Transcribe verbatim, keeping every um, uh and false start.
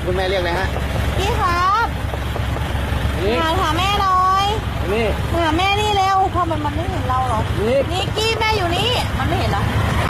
คุณแม่เรียกอะไรฮะพี่ครับหาหาแม่หน่อยนี่หาแม่นี่เร็วเพราะมันมันไม่เห็นเราหรอนี่นี่กี้แม่อยู่นี่มันไม่เห็นเหรอ